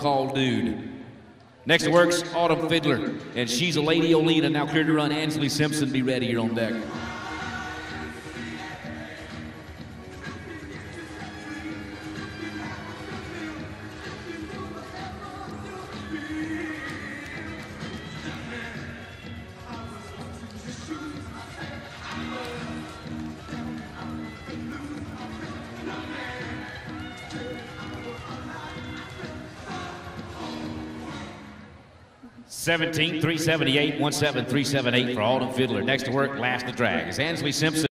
so-called dude. Next to works Autumn Fidler, and she's a Lady Olena. Now clear to run Ansley Simpson. Be ready, you're on deck. $17,378, 17,378 for Autumn Fidler. Next to work, last to drag is Ansley Simpson.